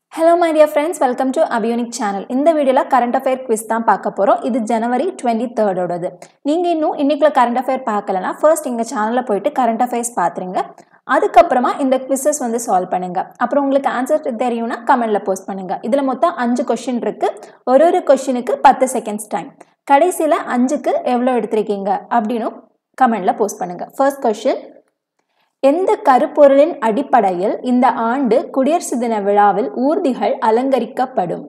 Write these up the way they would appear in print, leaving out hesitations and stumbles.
Hello my dear friends, welcome to Abionic channel. இந்த வீடியோல current affair quiz தான் பார்க்க போறோம். இது January 23rd ஓடது. நீங்க இன்னும் இன்னைக்குள்ள current affair பார்க்கலனா first எங்க சேனல்ல போய்ட்டு current affairs பாத்துருங்க. அதுக்கு அப்புறமா இந்த quizzes வந்து சால்வ் பண்ணுங்க. அப்புறம் உங்களுக்கு ஆன்சர் தெரியும்னா கமெண்ட்ல போஸ்ட் பண்ணுங்க. இதுல மொத்தம் 5 क्वेश्चन இருக்கு. ஒரு क्वेश्चनக்கு 10 seconds டைம். கடைசில 5க்கு எவ்வளவு எடுத்துருக்கீங்க அப்படினு கமெண்ட்ல போஸ்ட் பண்ணுங்க. First question, எந்த கருப்பொருளின் அடிப்படையில் இந்த ஆண்டு குடியரசு தின விழாவில் ஊர்திகள் அலங்கரிக்கப்படும்?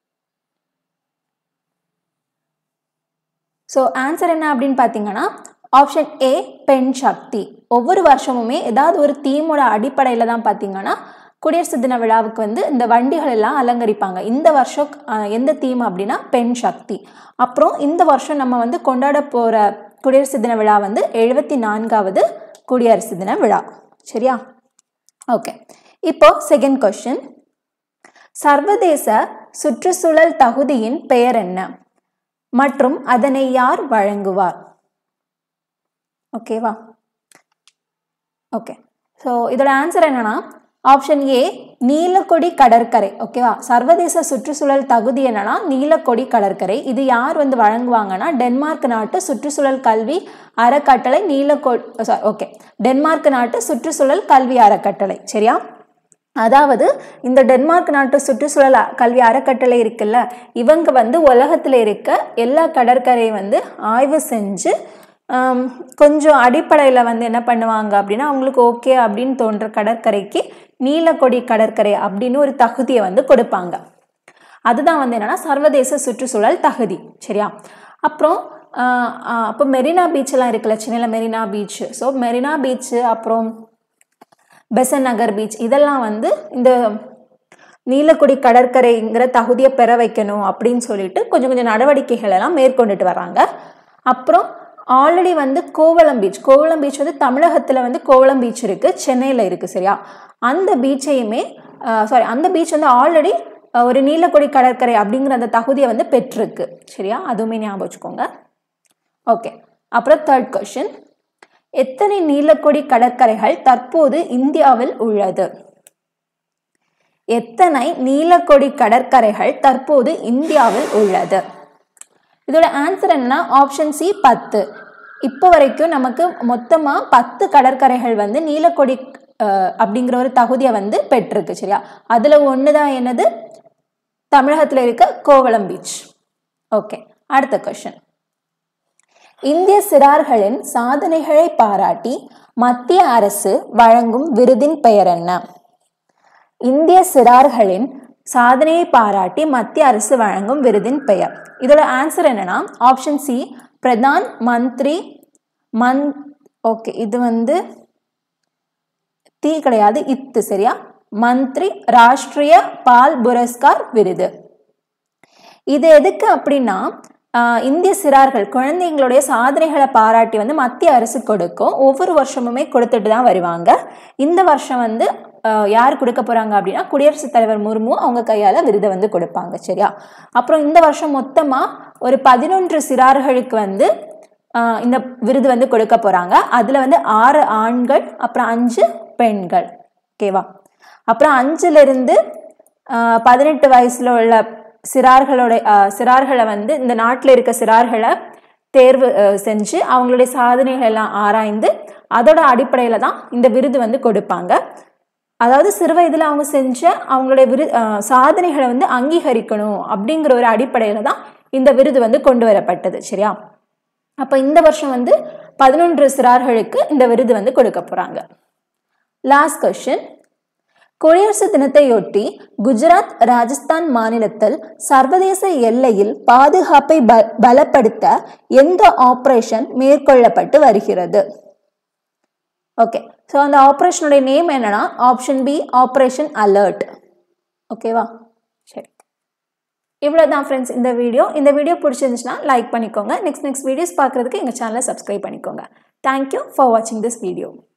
சோ ஆன்சர் என்ன அப்படினு பாத்தீங்கன்னா ஆப்ஷன் A பெண் சக்தி. ஒவ்வொரு வருஷமுமே ஏதாவது ஒரு தீமோட அடிப்படையில தான் பாத்தீங்கன்னா குடியரசு தின விழாவுக்கு வந்து இந்த வண்டிகள் எல்லாம் அலங்கரிப்பாங்க. இந்த வருஷம் எந்த தீம் அப்படினா பெண் சக்தி. அப்புறம் இந்த வருஷம் நம்ம வந்து கொண்டாட போற குடியரசு தின விழா வந்து 74வது குடியரசு தின விழா. சரியா? ஓகே. இப்போ செகண்ட் क्वेश्चन, சர்வதேச சுற்றுச்சூழல் தகுதியின் பெயர் என்ன மற்றும் அதனை யார் வழங்குவார்? ஓகேவா? ஓகே. சோ இதோட ஆன்சர் என்னன்னா ஆப்ஷன் A நீலக்கொடி கடற்கரை. ஓகேவா? சர்வதேச சுற்றுச்சூழல் தகுதி என்னன்னா நீலக்கொடி கடற்கரை. இது யார் வந்து வழங்குவாங்கன்னா டென்மார்க் நாட்டு சுற்றுச்சூழல் கல்வி அறக்கட்டளை டென்மார்க் நாட்டு சுற்றுச்சூழல் கல்வி அறக்கட்டளை. சரியா? அதாவது இந்த டென்மார்க் நாட்டு சுற்றுச்சூழல் கல்வி அறக்கட்டளை இருக்குல்ல, இவங்க வந்து உலகத்துல இருக்க எல்லா கடற்கரையை வந்து ஆய்வு செஞ்சு கொஞ்சம் அடிப்படையில் வந்து என்ன பண்ணுவாங்க அப்படின்னா அவங்களுக்கு ஓகே அப்படின்னு தோன்ற கடற்கரைக்கு நீலக்கொடி கடற்கரை அப்படின்னு ஒரு தகுதியை வந்து கொடுப்பாங்க. அதுதான் வந்து என்னன்னா சர்வதேச சுற்றுச்சூழல் தகுதி. சரியா? அப்புறம் அப்போ மெரினா பீச் எல்லாம் இருக்குல்ல, சென்னையில் Marina beach. So Marina beach அப்புறம் பெசன் நகர் பீச் இதெல்லாம் வந்து இந்த நீலக்கொடி கடற்கரைங்கிற தகுதியை பெற வைக்கணும் அப்படின்னு சொல்லிட்டு கொஞ்சம் கொஞ்சம் நடவடிக்கைகள் எல்லாம் மேற்கொண்டுட்டு வர்றாங்க. அப்புறம் ஆல்ரெடி வந்து கோவளம் பீச் வந்து தமிழகத்துல வந்து கோவளம் பீச் இருக்கு, சென்னையில இருக்கு. சரியா? அந்த பீச்சையுமே அந்த பீச் வந்து ஆல்ரெடி ஒரு நீலக்கொடி கடற்கரை அப்படிங்கிற அந்த தகுதியை வந்து பெற்றிருக்கு. சரியா? அதுவுமே ஞாபகம் வச்சுக்கோங்க. ஓகே. அப்புறம் தேர்ட் क्वेश्चन, எத்தனை நீலக்கொடி கடற்கரைகள் தற்போது இந்தியாவில் உள்ளது? எத்தனை நீலக்கொடி கடற்கரைகள் தற்போது இந்தியாவில் உள்ளது? இதோட ஆன்சர் என்ன? Option C 10. இப்போ வரைக்கும் நமக்கு மொத்தமா 10 கடற்கரைகள் வந்து நீலக்கொடி அப்படிங்கிற ஒரு தகுதியை வந்து பெற்றிருக்கு. சரியா? அதுல ஒண்ணுதான் என்னது தமிழகத்துல இருக்க கோவளம் பீச். ஓகே. அடுத்த क्वेश्चन, இந்திய சிறார்களின் சாதனைகளை பாராட்டி மத்திய அரசு வழங்கும் விருதின் பெயர் என்ன? இந்திய சிறார்களின் சாதனையை பாராட்டி மத்திய அரசு வழங்கும் விருதின் பெயர். இதோட ஆன்சர் என்னன்னா option C Pradhan Mantri okay, இது வந்து கிடையாது, இத்து. சரியா? மந்திரி ராஷ்டிரிய பால் புரஸ்கார் விருது. இது எதுக்கு அப்படின்னா இந்திய சிறார்கள் குழந்தைங்களுடைய சாதனைகளை பாராட்டி வந்து மத்திய அரசு கொடுக்கும். ஒவ்வொரு வருஷமுமே கொடுத்துட்டு தான் வருவாங்க. இந்த வருஷம் வந்து யார் கொடுக்க போறாங்க அப்படின்னா குடியரசுத் தலைவர் முர்மு அவங்க கையால விருதை வந்து கொடுப்பாங்க. சரியா? அப்புறம் இந்த வருஷம் மொத்தமா ஒரு 11 சிறார்களுக்கு வந்து இந்த விருது வந்து கொடுக்க போறாங்க. அதுல வந்து 6 ஆண்கள் அப்புறம் 5 பெண்கள். ஓகேவா? அப்புறம் 5ல இருந்து 18 வயசுல உள்ள சிறார்களை வந்து இந்த நாட்டில் இருக்க சிறார்களை தேர்வு செஞ்சு அவங்களுடைய சாதனைகள் எல்லாம் ஆராய்ந்து அதோட அடிப்படையில தான் இந்த விருது வந்து கொடுப்பாங்க. அதாவது சிறு வயதுல அவங்க செஞ்ச அவங்களுடைய சாதனைகளை வந்து அங்கீகரிக்கணும் அப்படிங்கிற ஒரு அடிப்படையில தான் இந்த விருது வந்து கொண்டு வரப்பட்டது. சரியா? அப்ப இந்த வருஷம் வந்து 11 சிறார்களுக்கு இந்த விருது வந்து கொடுக்க போறாங்க. லாஸ்ட் क्वेश्चन, குடியரசு தினத்தையொட்டி குஜராத் ராஜஸ்தான் மாநிலத்தில் சர்வதேச எல்லையில் பாதுகாப்பை பலப்படுத்த எந்த ஆபரேஷன் மேற்கொள்ளப்பட்டு வருகிறது? ஓகே. ஸோ அந்த ஆப்ரேஷனுடைய நேம் என்னன்னா ஆப்ஷன் B ஆப்ரேஷன் அலர்ட். ஓகேவா? சரி, இவ்வளோதான் ஃப்ரெண்ட்ஸ் இந்த வீடியோ பிடிச்சிருந்துச்சுன்னா லைக் பண்ணிக்கோங்க. நெக்ஸ்ட் வீடியோஸ் பார்க்குறதுக்கு எங்கள் சேனலை சப்ஸ்கிரைப் பண்ணிக்கோங்க. தேங்க்யூ ஃபார் வாட்சிங் திஸ் வீடியோ.